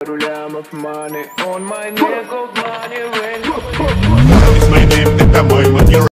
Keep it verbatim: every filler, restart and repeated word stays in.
Пару лямов money on my neck of money.